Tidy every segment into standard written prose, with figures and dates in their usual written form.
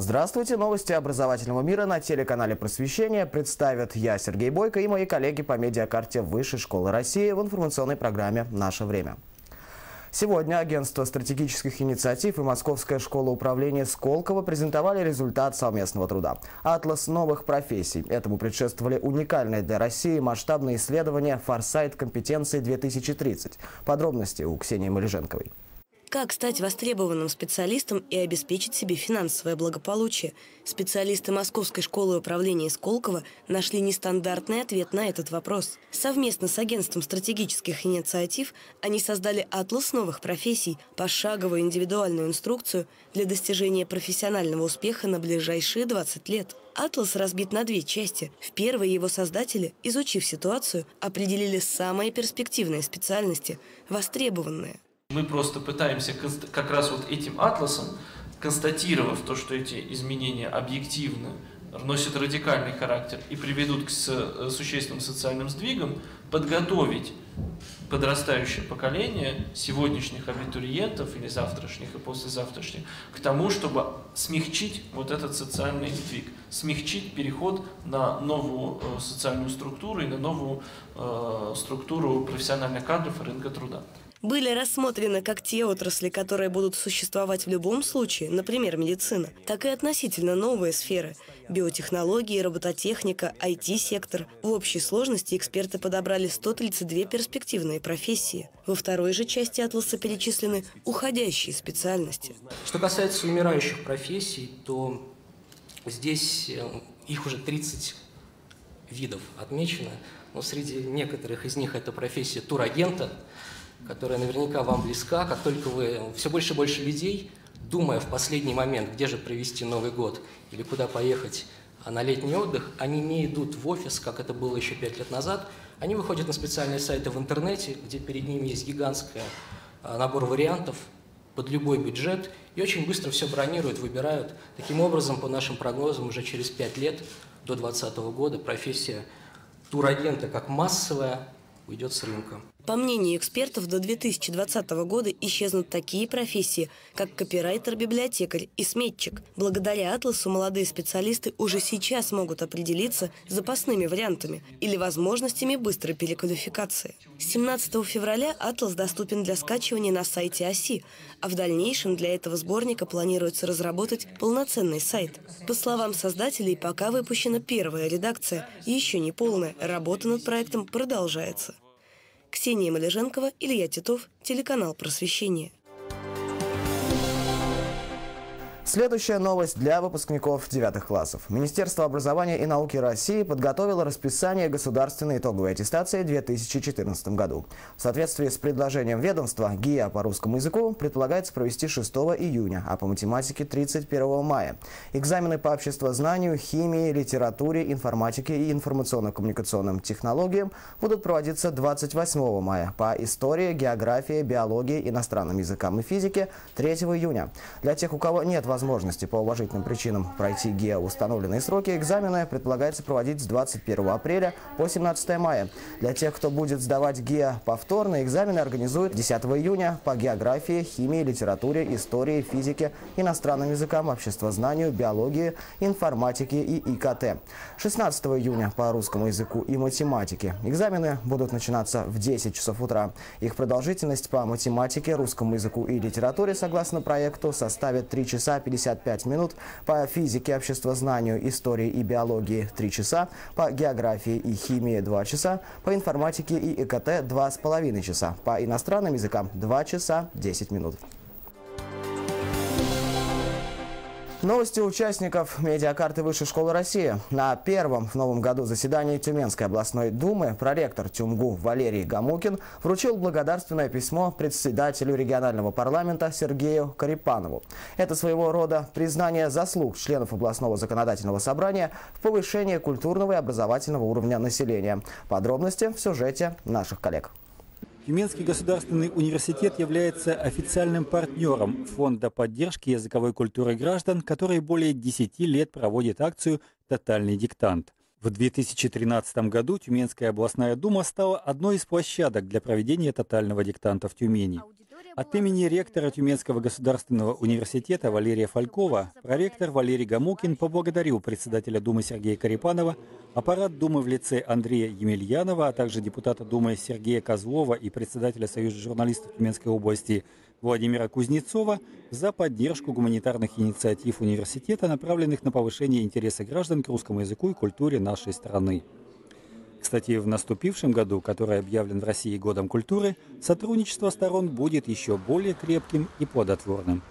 Здравствуйте! Новости образовательного мира на телеканале «Просвещение» представят я, Сергей Бойко, и мои коллеги по медиакарте Высшей школы России в информационной программе «Наше время». Сегодня Агентство стратегических инициатив и Московская школа управления Сколково презентовали результат совместного труда. Атлас новых профессий. Этому предшествовали уникальные для России масштабные исследования «Форсайт компетенции-2030». Подробности у Ксении Малеженковой. Как стать востребованным специалистом и обеспечить себе финансовое благополучие? Специалисты Московской школы управления Сколково нашли нестандартный ответ на этот вопрос. Совместно с Агентством стратегических инициатив они создали атлас новых профессий, пошаговую индивидуальную инструкцию для достижения профессионального успеха на ближайшие 20 лет. Атлас разбит на две части. В первой его создатели, изучив ситуацию, определили самые перспективные специальности, востребованные. Мы просто пытаемся как раз вот этим атласом, констатировав то, что эти изменения объективны, носят радикальный характер и приведут к существенным социальным сдвигам, подготовить подрастающее поколение сегодняшних абитуриентов или завтрашних и послезавтрашних к тому, чтобы смягчить вот этот социальный сдвиг, смягчить переход на новую социальную структуру и на новую структуру профессиональных кадров и рынка труда. Были рассмотрены как те отрасли, которые будут существовать в любом случае, например, медицина, так и относительно новые сферы – биотехнологии, робототехника, IT-сектор. В общей сложности эксперты подобрали 132 перспективные профессии. Во второй же части атласа перечислены уходящие специальности. Что касается умирающих профессий, то здесь их уже 30 видов отмечено. Но среди некоторых из них это профессия турагента, которая наверняка вам близка. Как только вы, все больше и больше людей, думая в последний момент, где же провести Новый год или куда поехать на летний отдых, они не идут в офис, как это было еще 5 лет назад. Они выходят на специальные сайты в интернете, где перед ними есть гигантский набор вариантов под любой бюджет, и очень быстро все бронируют, выбирают. Таким образом, по нашим прогнозам, уже через 5 лет, до 2020 года, профессия турагента как массовая уйдет с рынка. По мнению экспертов, до 2020 года исчезнут такие профессии, как копирайтер-библиотекарь и сметчик. Благодаря атласу молодые специалисты уже сейчас могут определиться с запасными вариантами или возможностями быстрой переквалификации. С 17 февраля атлас доступен для скачивания на сайте ОСИ, а в дальнейшем для этого сборника планируется разработать полноценный сайт. По словам создателей, пока выпущена первая редакция, еще не полная, работа над проектом продолжается. Ксения Малеженкова, Илья Титов, телеканал «Просвещение». Следующая новость для выпускников 9 классов. Министерство образования и науки России подготовило расписание государственной итоговой аттестации в 2014 году. В соответствии с предложением ведомства, ГИА по русскому языку предполагается провести 6 июня, а по математике 31 мая. Экзамены по обществознанию, химии, литературе, информатике и информационно-коммуникационным технологиям будут проводиться 28 мая, по истории, географии, биологии, иностранным языкам и физике 3 июня. Для тех, у кого нет возможности по уважительным причинам пройти ГИА в установленные сроки, экзамены предполагается проводить с 21 апреля по 17 мая. Для тех, кто будет сдавать ГИА повторно, экзамены организуют 10 июня по географии, химии, литературе, истории, физике, иностранным языкам, обществознанию, биологии, информатике и ИКТ. 16 июня по русскому языку и математике. Экзамены будут начинаться в 10 часов утра. Их продолжительность по математике, русскому языку и литературе, согласно проекту, составит 3 часа 55 минут, по физике, обществознанию, истории и биологии 3 часа, по географии и химии 2 часа, по информатике и ИКТ 2,5 часа, по иностранным языкам 2 часа 10 минут. Новости участников медиакарты Высшей школы России. На первом в новом году заседании Тюменской областной думы проректор ТюМГУ Валерий Гамукин вручил благодарственное письмо председателю регионального парламента Сергею Карипанову. Это своего рода признание заслуг членов областного законодательного собрания в повышении культурного и образовательного уровня населения. Подробности в сюжете наших коллег. Тюменский государственный университет является официальным партнером Фонда поддержки языковой культуры граждан, который более 10 лет проводит акцию «Тотальный диктант». В 2013 году Тюменская областная дума стала одной из площадок для проведения тотального диктанта в Тюмени. От имени ректора Тюменского государственного университета Валерия Фалькова проректор Валерий Гамукин поблагодарил председателя Думы Сергея Карипанова, аппарат Думы в лице Андрея Емельянова, а также депутата Думы Сергея Козлова и председателя Союза журналистов Тюменской области Владимира Кузнецова за поддержку гуманитарных инициатив университета, направленных на повышение интереса граждан к русскому языку и культуре нашей страны. Кстати, в наступившем году, который объявлен в России годом культуры, сотрудничество сторон будет еще более крепким и плодотворным.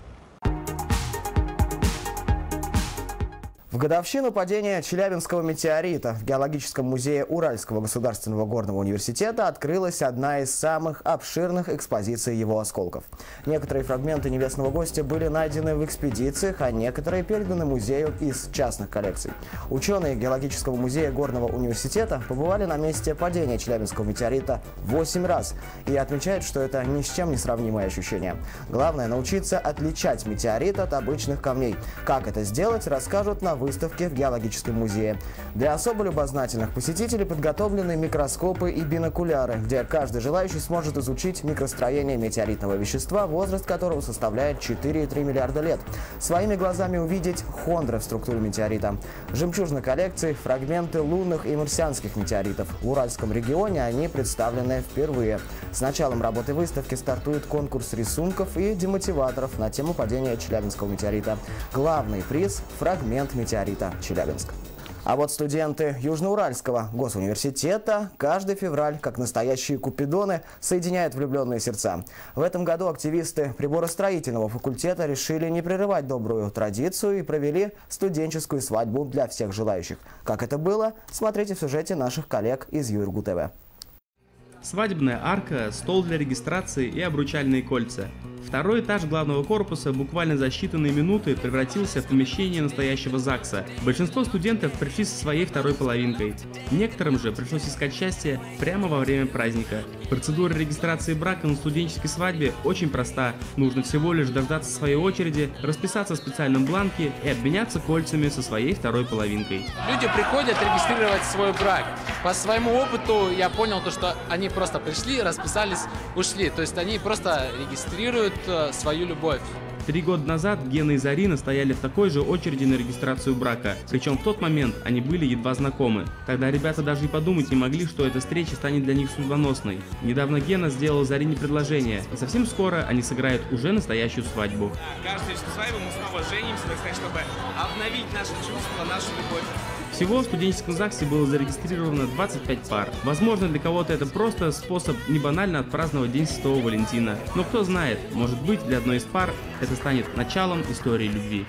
В годовщину падения Челябинского метеорита в Геологическом музее Уральского государственного горного университета открылась одна из самых обширных экспозиций его осколков. Некоторые фрагменты небесного гостя были найдены в экспедициях, а некоторые переданы музею из частных коллекций. Ученые Геологического музея Горного университета побывали на месте падения Челябинского метеорита 8 раз и отмечают, что это ни с чем не сравнимое ощущение. Главное – научиться отличать метеорит от обычных камней. Как это сделать, расскажут на выставке в Геологическом музее. Для особо любознательных посетителей подготовлены микроскопы и бинокуляры, где каждый желающий сможет изучить микростроение метеоритного вещества, возраст которого составляет 4,3 миллиарда лет. Своими глазами увидеть хондры в структуре метеорита. В жемчужной коллекции фрагменты лунных и марсианских метеоритов. В Уральском регионе они представлены впервые. С началом работы выставки стартует конкурс рисунков и демотиваторов на тему падения Челябинского метеорита. Главный приз – фрагмент метеорита Челябинск. А вот студенты Южноуральского госуниверситета каждый февраль, как настоящие купидоны, соединяют влюбленные сердца. В этом году активисты приборостроительного факультета решили не прерывать добрую традицию и провели студенческую свадьбу для всех желающих. Как это было, смотрите в сюжете наших коллег из ЮРГУ-ТВ. Свадебная арка, стол для регистрации и обручальные кольца. Второй этаж главного корпуса буквально за считанные минуты превратился в помещение настоящего ЗАГСа. Большинство студентов пришли со своей второй половинкой. Некоторым же пришлось искать счастье прямо во время праздника. Процедура регистрации брака на студенческой свадьбе очень проста. Нужно всего лишь дождаться своей очереди, расписаться в специальном бланке и обменяться кольцами со своей второй половинкой. Люди приходят регистрировать свой брак. По своему опыту я понял, что они просто пришли, расписались, ушли. То есть они просто регистрируют свою любовь. 3 года назад Гена и Зарина стояли в такой же очереди на регистрацию брака. Причем в тот момент они были едва знакомы. Тогда ребята даже и подумать не могли, что эта встреча станет для них судьбоносной. Недавно Гена сделал Зарине предложение, и совсем скоро они сыграют уже настоящую свадьбу. Каждую свадьбу мы снова женимся, так сказать, чтобы обновить наши чувства, нашу любовь. Всего в студенческом ЗАГСе было зарегистрировано 25 пар. Возможно, для кого-то это просто способ не банально отпраздновать День Святого Валентина. Но кто знает, может быть, для одной из пар это станет началом истории любви.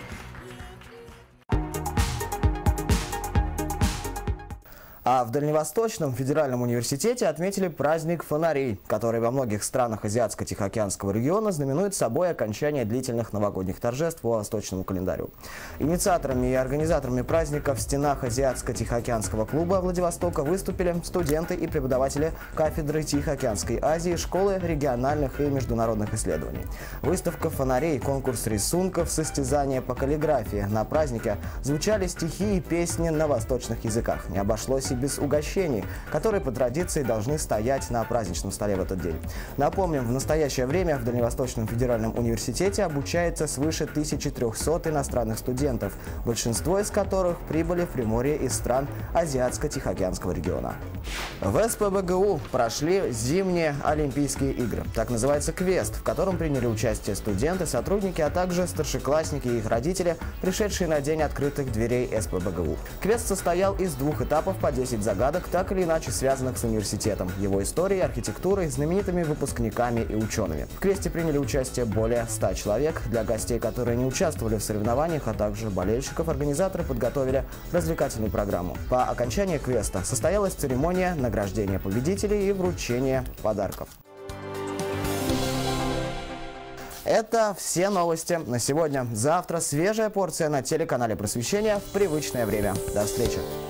А в Дальневосточном федеральном университете отметили праздник фонарей, который во многих странах Азиатско-Тихоокеанского региона знаменует собой окончание длительных новогодних торжеств по восточному календарю. Инициаторами и организаторами праздника в стенах Азиатско-Тихоокеанского клуба Владивостока выступили студенты и преподаватели кафедры Тихоокеанской Азии Школы региональных и международных исследований. Выставка фонарей, конкурс рисунков, состязания по каллиграфии. На празднике звучали стихи и песни на восточных языках. Не обошлось и без угощений, которые по традиции должны стоять на праздничном столе в этот день. Напомним, в настоящее время в Дальневосточном федеральном университете обучается свыше 1300 иностранных студентов, большинство из которых прибыли в Приморье из стран Азиатско-Тихоокеанского региона. В СПбГУ прошли зимние Олимпийские игры. Так называется квест, в котором приняли участие студенты, сотрудники, а также старшеклассники и их родители, пришедшие на день открытых дверей СПбГУ. Квест состоял из 2 этапов по 10 загадок, так или иначе связанных с университетом, его историей, архитектурой, знаменитыми выпускниками и учеными. В квесте приняли участие более 100 человек. Для гостей, которые не участвовали в соревнованиях, а также болельщиков, организаторы подготовили развлекательную программу. По окончании квеста состоялась церемония награждения победителей и вручения подарков. Это все новости на сегодня. Завтра свежая порция на телеканале Просвещения в привычное время. До встречи!